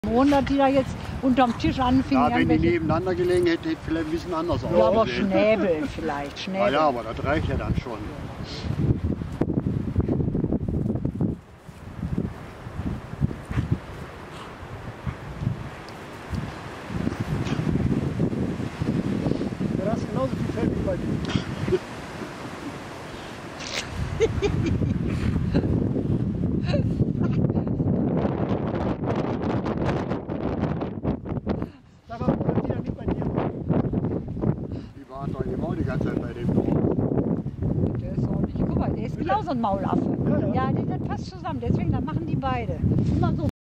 100, die da jetzt unterm Tisch anfingen. Ja, wenn die nebeneinander gelegen hätte, hätte vielleicht ein bisschen anders ausgesehen. Ja, aber Schnäbel vielleicht, Schnäbel. Ja, aber das reicht ja dann schon. Du hast genauso viel Fell wie bei dir. Sag mal, wo die dann nicht bei dir? Die waren doch eben auch die ganze Zeit bei dem drauf. Der ist auch nicht, guck mal, der ist genauso ein Maulaffe. Ja, ja. Ja, das passt zusammen, deswegen, das machen die beide. Immer so.